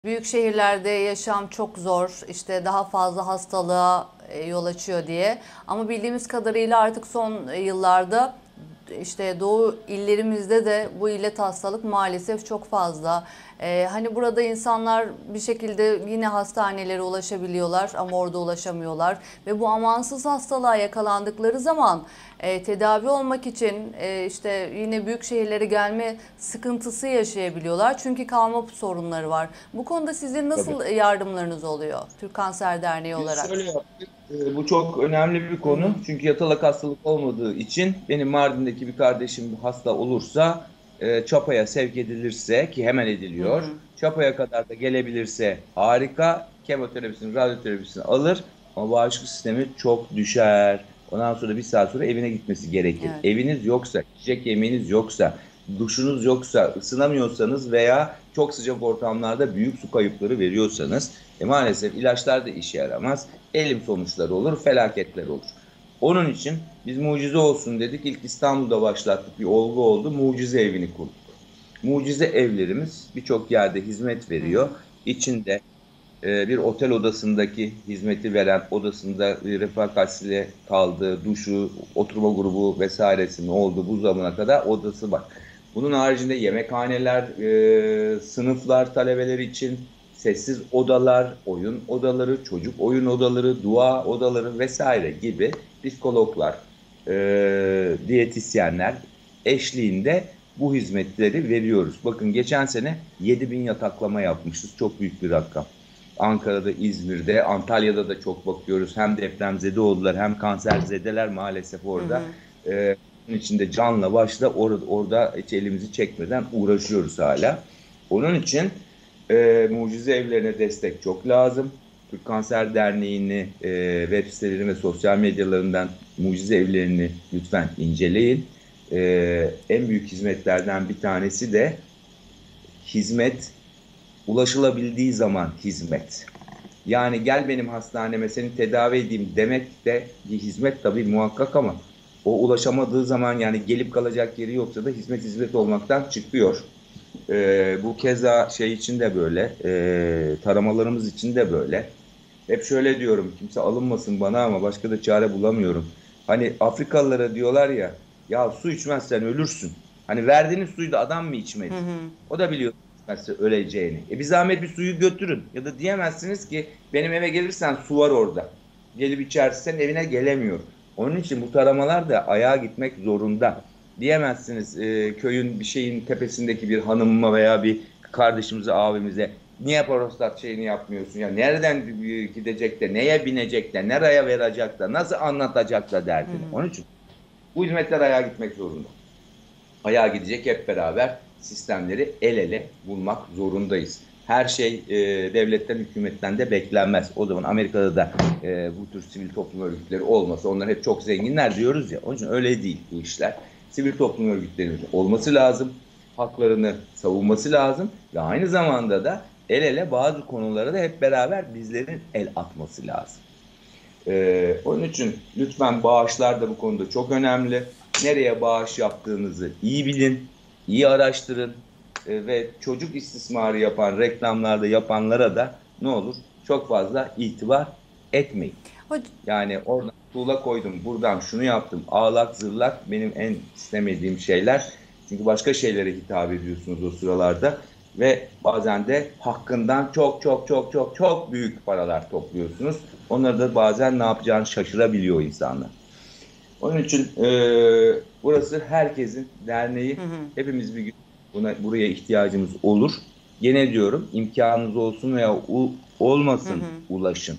Büyük şehirlerde yaşam çok zor, işte daha fazla hastalığa yol açıyor diye. Ama bildiğimiz kadarıyla artık son yıllarda işte doğu illerimizde de bu illet hastalık maalesef çok fazla. Hani burada insanlar bir şekilde yine hastanelere ulaşabiliyorlar ama orada ulaşamıyorlar. Ve bu amansız hastalığa yakalandıkları zaman tedavi olmak için işte yine büyük şehirlere gelme sıkıntısı yaşayabiliyorlar. Çünkü kalma sorunları var. Bu konuda sizin Tabii. nasıl yardımlarınız oluyor Türk Kanser Derneği Biz olarak? şöyle yaptık. Bu çok önemli bir Hı hı. konu. Çünkü yatalak hastalık olmadığı için benim Mardin'deki bir kardeşim hasta olursa Çapa'ya sevk edilirse ki hemen Hı ediliyor. hı. Çapa'ya kadar da gelebilirse harika. Kemoterapisini, radyoterapisini alır. Ama bağışıklık sistemi çok düşer. Ondan sonra bir saat sonra evine gitmesi gerekir. Evet. Eviniz yoksa, yiyecek yemeğiniz yoksa, duşunuz yoksa, ısınamıyorsanız veya çok sıcak ortamlarda büyük su kayıpları veriyorsanız maalesef ilaçlar da işe yaramaz. Elim sonuçları olur, felaketler olur. Onun için biz mucize olsun dedik. İlk İstanbul'da başlattık. Bir olgu oldu. Mucize evini kurduk. Mucize evlerimiz birçok yerde hizmet Hı veriyor. hı. İçinde bir otel odasındaki hizmeti veren, odasında refakatçisiyle kaldığı, duşu, oturma grubu vesairesinin olduğu bu zamana kadar odası var. Bunun haricinde yemekhaneler, sınıflar talebeleri için, sessiz odalar, oyun odaları, çocuk oyun odaları, dua odaları vesaire gibi psikologlar, diyetisyenler eşliğinde bu hizmetleri veriyoruz. Bakın geçen sene 7.000 yataklama yapmışız. Çok büyük bir rakam. Ankara'da, İzmir'de, Antalya'da da çok bakıyoruz. Hem depremzede oldular hem kanserzedeler maalesef Hı orada. hı. Bunun içinde canla başla orada hiç elimizi çekmeden uğraşıyoruz hala. Onun için mucize evlerine destek çok lazım. Türk Kanser Derneği'ni web siteleri ve sosyal medyalarından mucize evlerini lütfen inceleyin. En büyük hizmetlerden bir tanesi de hizmet ulaşılabildiği zaman hizmet. Yani gel benim hastaneme seni tedavi edeyim demek de bir hizmet tabii muhakkak ama o ulaşamadığı zaman yani gelip kalacak yeri yoksa da hizmet olmaktan çıkıyor. Bu keza şey için de böyle, taramalarımız için de böyle. Hep şöyle diyorum, kimse alınmasın bana ama başka da çare bulamıyorum. Hani Afrikalılara diyorlar ya, ya su içmezsen ölürsün. Hani verdiğiniz suyu da adam mı Hı içmedi? hı. O da biliyor içmezse öleceğini. Bir zahmet bir suyu götürün. Ya da diyemezsiniz ki benim eve gelirsen su var orada. Gelip içersen evine gelemiyor. Onun için bu taramalar da ayağa gitmek zorunda. Diyemezsiniz köyün bir şeyin tepesindeki bir hanımıma veya bir kardeşimize, abimize niye prostat şeyini yapmıyorsun ya? Nereden gidecek de, neye binecek de, nereye verecek de, nasıl anlatacak da Hı derdini. hı. Onun için bu hizmetler ayağa gitmek zorunda. Ayağa gidecek hep beraber sistemleri el ele bulmak zorundayız. Her şey devletten, hükümetten de beklenmez. O zaman Amerika'da da bu tür sivil toplum örgütleri olmasa onlar hep çok zenginler diyoruz ya. Onun için öyle değil bu işler. Sivil toplum örgütlerinin olması lazım. Haklarını savunması lazım. Ve aynı zamanda da el ele bazı konulara da hep beraber bizlerin el atması lazım. Onun için lütfen bağışlar da bu konuda çok önemli. Nereye bağış yaptığınızı iyi bilin, iyi araştırın ve çocuk istismarı yapan reklamlarda yapanlara da ne olur çok fazla itibar etmeyin. Hoc- Yani oradan tuğla koydum, buradan şunu yaptım, ağlak zırlak benim en istemediğim şeyler. Çünkü başka şeylere hitap ediyorsunuz o sıralarda ve bazen de hakkından çok çok çok çok çok büyük paralar topluyorsunuz. Onları da bazen ne yapacağını şaşırabiliyor insanlar. Onun için burası herkesin derneği. Hı hı. Hepimiz bir gün buraya ihtiyacımız olur. Gene diyorum imkanınız olsun veya Hı olmasın hı. ulaşın.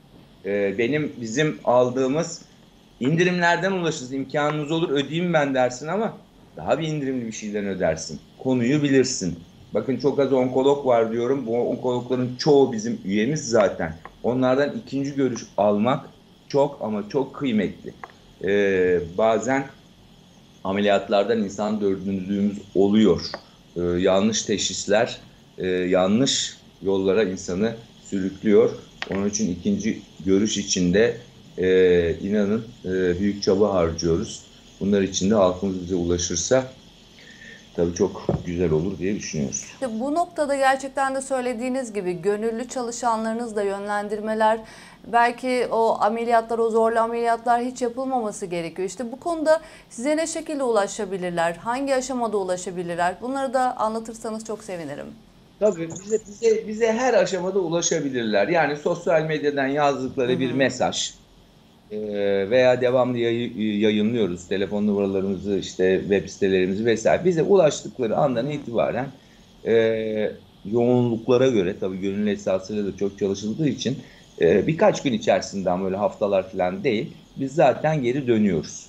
Bizim aldığımız indirimlerden ulaşırız. İmkanınız olur ödeyeyim ben dersin ama daha bir indirimli bir şeyden ödersin. Konuyu bilirsin. Bakın çok az onkolog var diyorum. Bu onkologların çoğu bizim üyemiz zaten. Onlardan ikinci görüş almak çok ama çok kıymetli. Bazen ameliyatlardan insan dördüncülüğümüz oluyor. Yanlış teşhisler, yanlış yollara insanı sürüklüyor. Onun için ikinci görüş içinde inanın büyük çaba harcıyoruz. Bunlar için de halkımız bize ulaşırsa tabii çok güzel olur diye düşünüyoruz. İşte bu noktada gerçekten de söylediğiniz gibi gönüllü çalışanlarınız da yönlendirmeler, belki o ameliyatlar, o zorlu ameliyatlar hiç yapılmaması gerekiyor. İşte bu konuda size ne şekilde ulaşabilirler? Hangi aşamada ulaşabilirler? Bunları da anlatırsanız çok sevinirim. Tabii bize her aşamada ulaşabilirler. Yani sosyal medyadan yazdıkları bir mesaj veya devamlı yayınlıyoruz. Telefon numaralarımızı, işte web sitelerimizi vesaire. Bize ulaştıkları andan itibaren yoğunluklara göre, tabii gönüllü esasıyla da çok çalışıldığı için birkaç gün içerisinden, böyle haftalar falan değil, biz zaten geri dönüyoruz.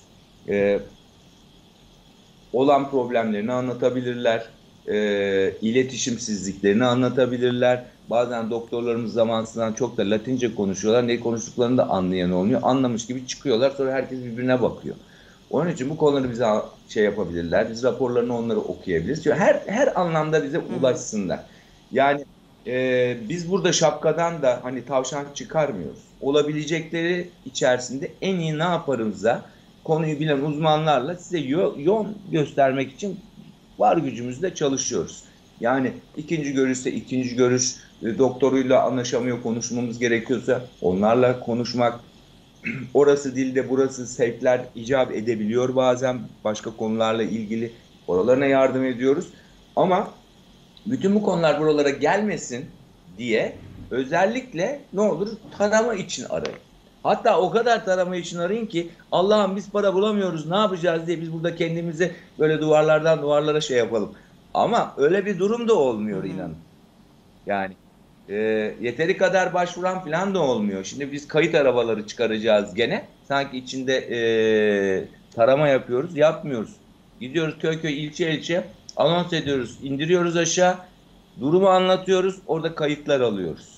Olan problemlerini anlatabilirler, iletişimsizliklerini anlatabilirler. Bazen doktorlarımız zamansızdan çok da Latince konuşuyorlar. Ne konuştuklarını da anlayan olmuyor. Anlamış gibi çıkıyorlar. Sonra herkes birbirine bakıyor. Onun için bu konuları bize şey yapabilirler. Biz raporlarını onları okuyabiliriz. Çünkü her anlamda bize ulaşsınlar. Yani biz burada şapkadan da hani tavşan çıkarmıyoruz. Olabilecekleri içerisinde en iyi ne yaparımıza konuyu bilen uzmanlarla size yol göstermek için var gücümüzle çalışıyoruz. Yani ikinci görüşse ikinci görüş, doktoruyla anlaşamıyor, konuşmamız gerekiyorsa onlarla konuşmak. Orası dilde, burası sevkler icap edebiliyor bazen başka konularla ilgili. Oralarına yardım ediyoruz. Ama bütün bu konular buralara gelmesin diye özellikle ne olur tarama için arayın. Hatta o kadar tarama için arayın ki Allah'ım biz para bulamıyoruz, ne yapacağız diye biz burada kendimizi böyle duvarlardan duvarlara şey yapalım. Ama öyle bir durum da olmuyor inanın. Yani yeteri kadar başvuran falan da olmuyor. Şimdi biz kayıt arabaları çıkaracağız gene. Sanki içinde tarama yapıyoruz, yapmıyoruz. Gidiyoruz köy köy, ilçe ilçe, anons ediyoruz, indiriyoruz aşağı, durumu anlatıyoruz, orada kayıtlar alıyoruz.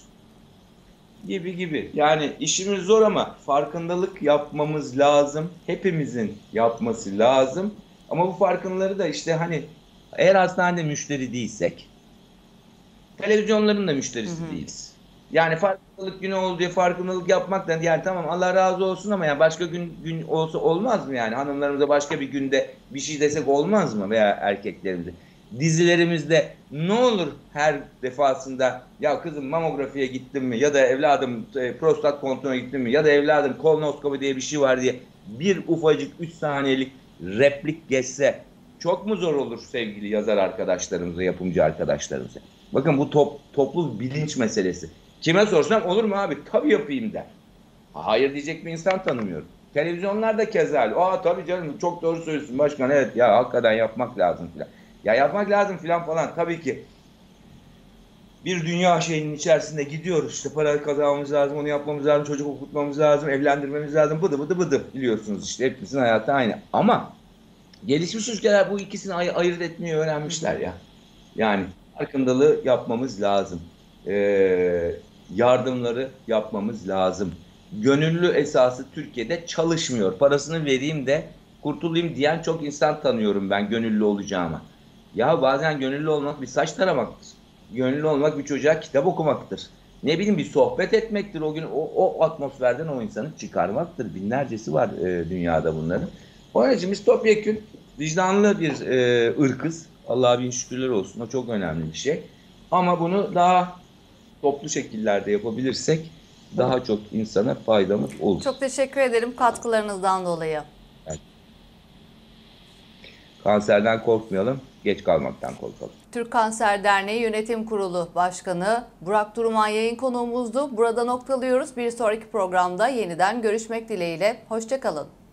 Gibi. Yani işimiz zor ama farkındalık yapmamız lazım. Hepimizin yapması lazım. Ama bu farkındalığı da işte hani eğer hastanede müşteri değilsek, televizyonların da müşterisi değiliz. Yani farkındalık günü oldu diye farkındalık yapmaktan, yani tamam Allah razı olsun ama yani başka gün olsa olmaz mı yani? Hanımlarımıza başka bir günde bir şey desek olmaz mı, veya erkeklerimize? Dizilerimizde ne olur her defasında ya kızım mamografiye gittin mi, ya da evladım prostat kontrolüne gittin mi, ya da evladım kolonoskopi diye bir şey var diye bir ufacık 3 saniyelik replik geçse çok mu zor olur sevgili yazar arkadaşlarımıza, yapımcı arkadaşlarımıza? Bakın bu toplu bilinç meselesi. Kime sorsam olur mu abi? Tabii yapayım der. Hayır diyecek bir insan tanımıyorum. Televizyonlarda keza. Aa tabii canım çok doğru söylüyorsun başkan, evet ya hakikaten yapmak lazım filan. Ya yapmak lazım filan falan, tabii ki bir dünya şeyinin içerisinde gidiyoruz. İşte para kazanmamız lazım, onu yapmamız lazım, çocuk okutmamız lazım, evlendirmemiz lazım, bıdı biliyorsunuz işte hepimizin hayatı aynı. Ama gelişmiş ülkeler bu ikisini ayırt etmeyi öğrenmişler ya. Yani farkındalığı yapmamız lazım. Yardımları yapmamız lazım. Gönüllü esası Türkiye'de çalışmıyor. Parasını vereyim de kurtulayım diyen çok insan tanıyorum ben gönüllü olacağıma. Ya bazen gönüllü olmak bir saç taramaktır. Gönüllü olmak bir çocuğa kitap okumaktır. Ne bileyim bir sohbet etmektir. O gün o atmosferden o insanı çıkarmaktır. Binlercesi var dünyada bunların. Onun için biz topyekün vicdanlı bir ırkız. Allah'a bin şükürler olsun. O çok önemli bir şey. Ama bunu daha toplu şekillerde yapabilirsek daha çok insana faydamız olur. Çok teşekkür ederim katkılarınızdan dolayı. Yani, kanserden korkmayalım, geç kalmaktan korkalım. Türk Kanser Derneği Yönetim Kurulu Başkanı Burak Duruman yayın konuğumuzdu. Burada noktalıyoruz. Bir sonraki programda yeniden görüşmek dileğiyle. Hoşça kalın.